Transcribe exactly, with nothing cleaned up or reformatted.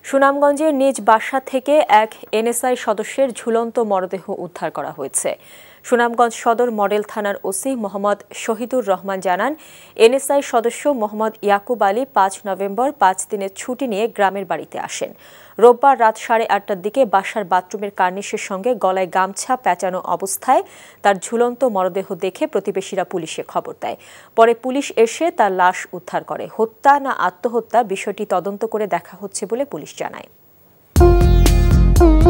সুনামগঞ্জের নিজ বাসা থেকে এক এনএসআই সদস্যের ঝুলন্ত মরদেহ উদ্ধার করা হয়েছে। সুনামগঞ্জ সদর মডেল থানার ওসি মোহাম্মদ শহীদুর রহমান জানান, এনএসআই সদস্য মোহাম্মদ ইয়াকুব আলী পাঁচ নভেম্বর পাঁচ দিনের ছুটি নিয়ে গ্রামের বাড়িতে আসেন। রোববার রাত সাড়ে আটটার দিকে বাসার বাথরুমের কার্নিশের সঙ্গে গলায় গামছা পেঁচানো অবস্থায় তার ঝুলন্ত মরদেহ দেখে প্রতিবেশীরা পুলিশে খবর দেয়। পরে পুলিশ এসে তার লাশ উদ্ধার করে। হত্যা না আত্মহত্যা বিষয়টি তদন্ত করে দেখা হচ্ছে বলে পুলিশ জানায়।